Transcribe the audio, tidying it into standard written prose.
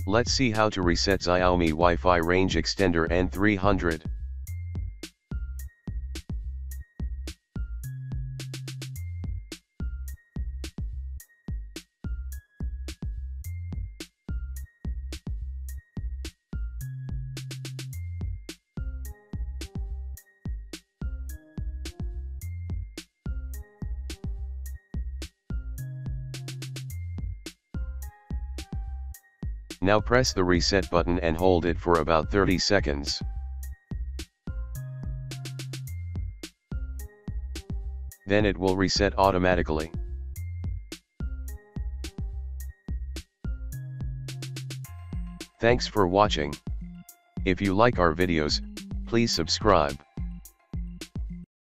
Let's see how to reset Xiaomi Wi-Fi range extender n300. Now press the reset button and hold it for about 30 seconds. Then it will reset automatically. Thanks for watching. If you like our videos, please subscribe.